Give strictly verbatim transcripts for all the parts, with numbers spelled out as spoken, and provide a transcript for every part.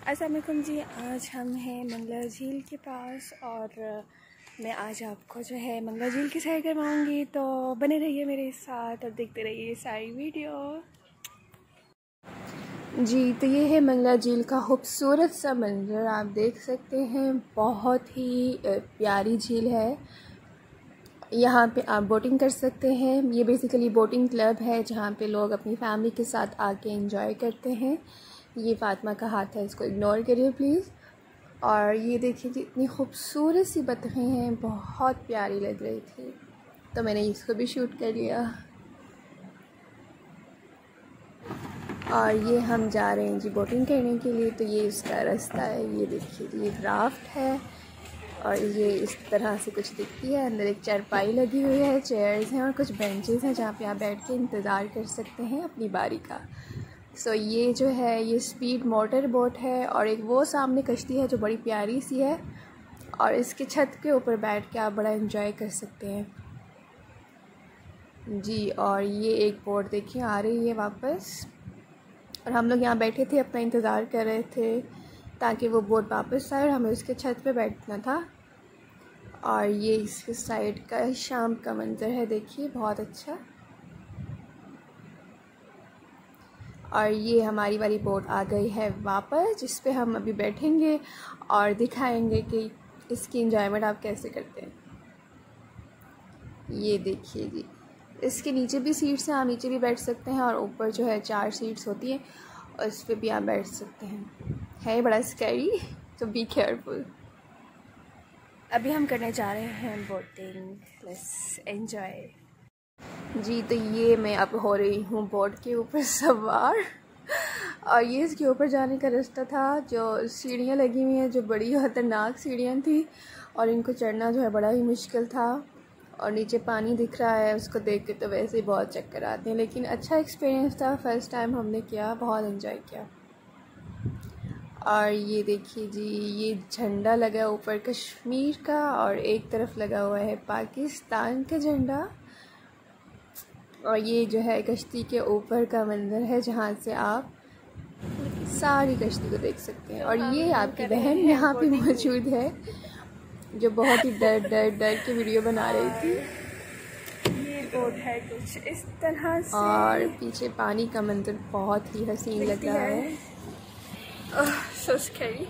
अस्सलाम वालेकुम जी। आज हम हैं मंगला झील के पास और मैं आज आपको जो है मंगला झील की सैर करवाऊंगी, तो बने रहिए मेरे साथ और देखते रहिए सारी वीडियो जी। तो ये है मंगला झील का खूबसूरत सा मंजर, आप देख सकते हैं। बहुत ही प्यारी झील है। यहाँ पे आप बोटिंग कर सकते हैं। ये बेसिकली बोटिंग क्लब है जहाँ पे लोग अपनी फैमिली के साथ आके एंजॉय करते हैं। ये फातिमा का हाथ है, इसको इग्नोर करिए प्लीज़। और ये देखिए कि इतनी खूबसूरत सी बतखें हैं, बहुत प्यारी लग रही थी, तो मैंने इसको भी शूट कर लिया। और ये हम जा रहे हैं जी बोटिंग करने के लिए। तो ये इसका रास्ता है, ये देखिए ये राफ्ट है और ये इस तरह से कुछ दिखती है। अंदर एक चारपाई लगी हुई है, चेयर्स हैं और कुछ बेंचेस हैं जहाँ पे आप बैठ के इंतज़ार कर सकते हैं अपनी बारी का। सो so, ये जो है ये स्पीड मोटर बोट है और एक वो सामने कश्ती है जो बड़ी प्यारी सी है और इसके छत के ऊपर बैठ के आप बड़ा एंजॉय कर सकते हैं जी। और ये एक बोट देखिए आ रही है वापस, और हम लोग यहाँ बैठे थे, अपना इंतज़ार कर रहे थे ताकि वो बोट वापस आए और हमें उसके छत पे बैठना था। और ये इसके साइड का शाम का मंज़र है, देखिए बहुत अच्छा। और ये हमारी वाली बोट आ गई है वापस, जिस पे हम अभी बैठेंगे और दिखाएंगे कि इसकी एंजॉयमेंट आप कैसे करते हैं। ये देखिए जी, इसके नीचे भी सीट्स हैं, आप नीचे भी बैठ सकते हैं और ऊपर जो है चार सीट्स होती हैं और इस पर भी आप बैठ सकते हैं। है बड़ा स्कैरी, तो बी केयरफुल। अभी हम करने जा रहे हैं बोटिंग प्लस एंजॉय जी। तो ये मैं अब हो रही हूँ बोट के ऊपर सवार और ये इसके ऊपर जाने का रास्ता था। जो सीढ़ियाँ लगी हुई हैं, जो बड़ी खतरनाक सीढ़ियाँ थी और इनको चढ़ना जो है बड़ा ही मुश्किल था। और नीचे पानी दिख रहा है, उसको देख के तो वैसे ही बहुत चक्कर आते हैं, लेकिन अच्छा एक्सपीरियंस था। फर्स्ट टाइम हमने किया, बहुत एंजॉय किया। और ये देखिए जी, ये झंडा लगा ऊपर कश्मीर का और एक तरफ लगा हुआ है पाकिस्तान का झंडा। और ये जो है कश्ती के ऊपर का मंजर है जहाँ से आप सारी कश्ती को देख सकते हैं। और ये आपकी बहन यहाँ पे मौजूद है जो बहुत ही डर डर डर के वीडियो बना रही थी। ये बोट है कुछ इस तरह से और पीछे पानी का मंजर बहुत ही हसीन लग रहा है, है। So scary.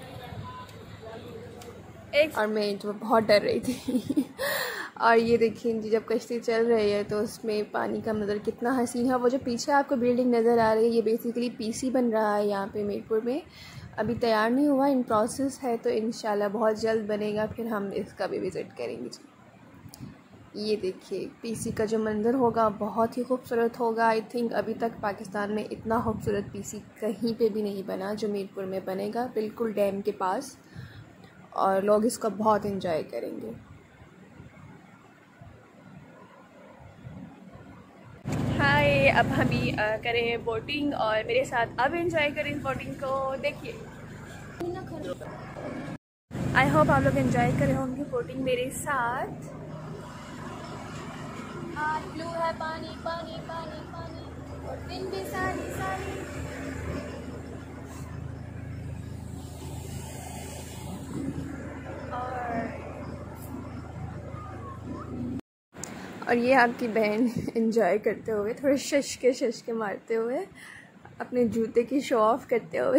और मैं जो बहुत डर रही थी और ये देखिए जी, जब कश्ती चल रही है तो उसमें पानी का मंजर कितना हसीन है। वो जो पीछे आपको बिल्डिंग नज़र आ रही है, ये बेसिकली पीसी बन रहा है यहाँ पे मीरपुर में। अभी तैयार नहीं हुआ, इन प्रोसेस है, तो इंशाल्लाह बहुत जल्द बनेगा, फिर हम इसका भी विज़िट करेंगे जी। ये देखिए पीसी का जो मंजर होगा बहुत ही खूबसूरत होगा। आई थिंक अभी तक पाकिस्तान में इतना खूबसूरत पीसी कहीं पे भी नहीं बना जो मीरपुर में बनेगा, बिल्कुल डैम के पास, और लोग इसको बहुत एंजॉय करेंगे। हाय, अब हम भी करें बोटिंग और मेरे साथ अब एंजॉय करें बोटिंग को। देखिए, आई होप आप लोग एंजॉय कर रहे होंगे बोटिंग मेरे साथ। ब्लू है पानी पानी पानी पानी और दिन भी सारी सारी। और ये आपकी बहन एंजॉय करते हुए, थोड़े शश के शश के मारते हुए, अपने जूते की शो ऑफ करते हुए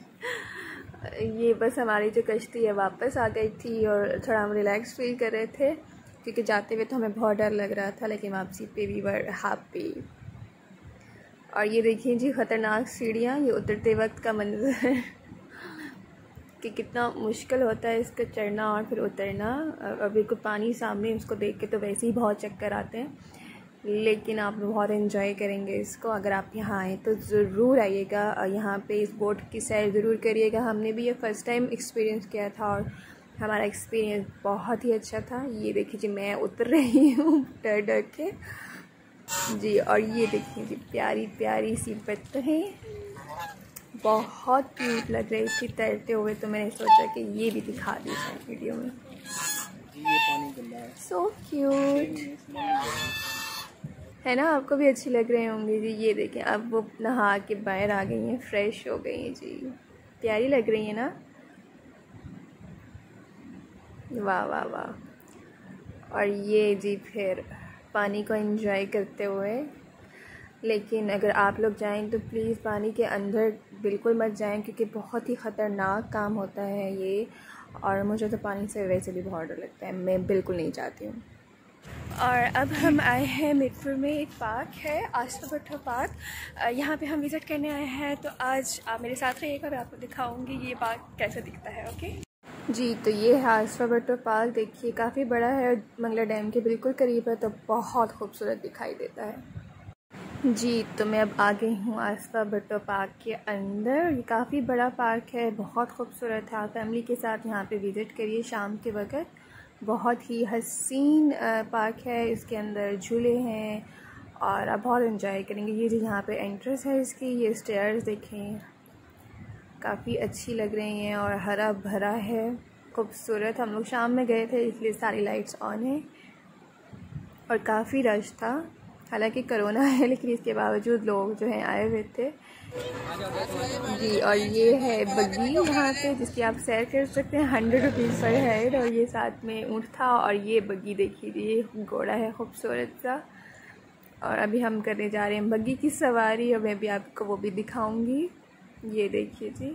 ये बस हमारी जो कश्ती है वापस आ गई थी और थोड़ा हम रिलैक्स फील कर रहे थे क्योंकि जाते हुए तो हमें बहुत डर लग रहा था, लेकिन वापसी पे वी वर हैप्पी। और ये देखिए जी ख़तरनाक सीढ़ियाँ, ये उतरते वक्त का मंजर कि कितना मुश्किल होता है इसका चढ़ना और फिर उतरना। और बिल्कुल पानी सामने, उसको देख के तो वैसे ही बहुत चक्कर आते हैं, लेकिन आप बहुत एंजॉय करेंगे इसको। अगर आप यहाँ आए तो ज़रूर आइएगा, यहाँ पे इस बोट की सैर ज़रूर करिएगा। हमने भी ये फ़र्स्ट टाइम एक्सपीरियंस किया था और हमारा एक्सपीरियंस बहुत ही अच्छा था। ये देखिए जी, मैं उतर रही हूँ डर डर के जी। और ये देखिए जी, प्यारी प्यारी सी बतखें बहुत क्यूट लग रही थी तैरते हुए, तो मैंने सोचा कि ये भी दिखा दी जाए वीडियो में। सो क्यूट है ना, आपको भी अच्छी लग रहे होंगे जी। ये देखें, अब वो नहा के बाहर आ गई हैं, फ्रेश हो गई हैं जी। प्यारी लग रही है ना। वाह वाह वाह। और ये जी फिर पानी को एंजॉय करते हुए। लेकिन अगर आप लोग जाएं तो प्लीज़ पानी के अंदर बिल्कुल मत जाएं, क्योंकि बहुत ही ख़तरनाक काम होता है ये। और मुझे तो पानी से वैसे भी बहुत डर लगता है, मैं बिल्कुल नहीं चाहती हूँ। और अब हम आए हैं मिरपुर में, एक पार्क है आसफा भुट्टो पार्क, यहाँ पे हम विज़िट करने आए हैं। तो आज आप मेरे साथ रहिएगा, मैं आपको दिखाऊंगी ये पार्क कैसा दिखता है। ओके जी, तो ये है आसफा भुट्टो पार्क। देखिए काफ़ी बड़ा है, मंगला डैम के बिल्कुल करीब है, तो बहुत खूबसूरत दिखाई देता है जी। तो मैं अब आ गई हूँ आसफा भुट्टो पार्क के अंदर। ये काफ़ी बड़ा पार्क है, बहुत खूबसूरत है। आप फैमिली के साथ यहाँ पे विज़िट करिए शाम के वक्त। बहुत ही हसीन पार्क है, इसके अंदर झूले हैं और आप बहुत एंजॉय करेंगे। ये जो यहाँ पे एंट्रेंस है इसकी, ये स्टेयर्स देखें काफ़ी अच्छी लग रही हैं और हरा भरा है, खूबसूरत। हम लोग शाम में गए थे इसलिए सारी लाइट्स ऑन है और काफ़ी रश था। हालांकि कोरोना है लेकिन इसके बावजूद लोग जो हैं आए हुए थे जी। और ये है बग्गी यहाँ पे, जिसकी आप सैर कर सकते हैं, हंड्रेड रुपीज़ पर हेड। और ये साथ में ऊँट था और ये बग्गी देखिए जी, ये घोड़ा है खूबसूरत सा। और अभी हम करने जा रहे हैं बग्गी की सवारी और मैं भी आपको वो भी दिखाऊंगी। ये देखिए जी,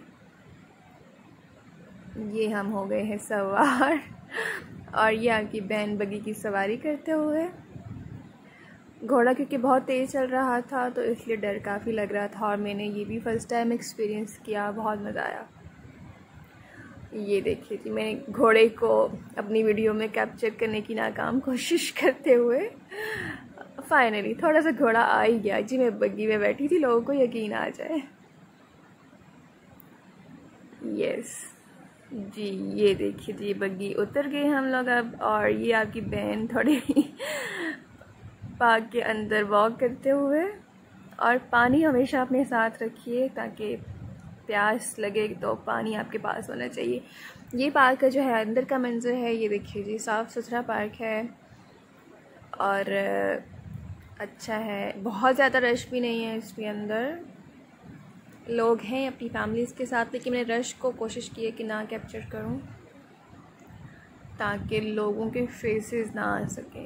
ये हम हो गए हैं सवार और ये आपकी बहन बग्गी की सवारी करते हुए। घोड़ा क्योंकि बहुत तेज़ चल रहा था तो इसलिए डर काफ़ी लग रहा था और मैंने ये भी फ़र्स्ट टाइम एक्सपीरियंस किया, बहुत मज़ा आया। ये देखिए जी, मैंने घोड़े को अपनी वीडियो में कैप्चर करने की नाकाम कोशिश करते हुए फाइनली थोड़ा सा घोड़ा आ ही गया जी। मैं बग्गी में बैठी थी, लोगों को यकीन आ जाए। यस जी, ये देखिए जी, बग्गी उतर गए हम लोग अब। और ये आपकी बहन थोड़ी पार्क के अंदर वॉक करते हुए। और पानी हमेशा अपने साथ रखिए ताकि प्यास लगे तो पानी आपके पास होना चाहिए। ये पार्क का जो है अंदर का मंजर है, ये देखिए जी, साफ़ सुथरा पार्क है और अच्छा है। बहुत ज़्यादा रश भी नहीं है इसके अंदर, लोग हैं अपनी फैमिलीज़ के साथ, लेकिन मैंने रश को कोशिश की है कि ना कैप्चर करूं ताकि लोगों के फेसेस ना आ सकें।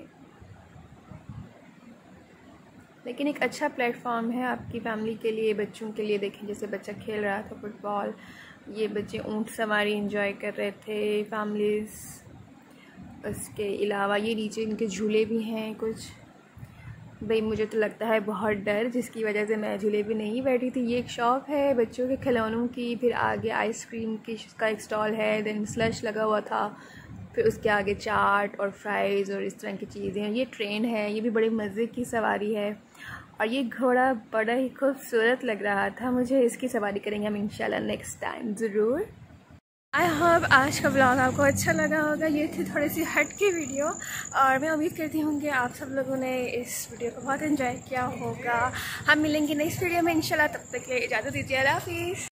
लेकिन एक अच्छा प्लेटफॉर्म है आपकी फैमिली के लिए, बच्चों के लिए। देखें जैसे बच्चा खेल रहा था फुटबॉल, ये बच्चे ऊँट सवारी एंजॉय कर रहे थे फैमिलीज़। उसके अलावा ये नीचे इनके झूले भी हैं कुछ। भाई मुझे तो लगता है बहुत डर, जिसकी वजह से मैं झूले भी नहीं बैठी थी। ये एक शॉप है बच्चों के खिलौनों की, फिर आगे आइसक्रीम की का एक स्टॉल है, देन स्लश लगा हुआ था, फिर उसके आगे चाट और फ्राइज़ और इस तरह की चीज़ें हैं। ये ट्रेन है, ये भी बड़े मज़े की सवारी है। और ये घोड़ा बड़ा ही खूबसूरत लग रहा था मुझे, इसकी सवारी करेंगे हम इंशाल्लाह नेक्स्ट टाइम ज़रूर। आई होप आज का ब्लॉग आपको अच्छा लगा होगा। ये थी थोड़ी सी हट की वीडियो और मैं उम्मीद करती हूँ कि आप सब लोगों ने इस वीडियो को बहुत एंजॉय किया होगा। हम मिलेंगे नेक्स्ट वीडियो में इंशाल्लाह, तब तक के लिए इजाज़त दीजिए। अल्लाह हाफ़िज़।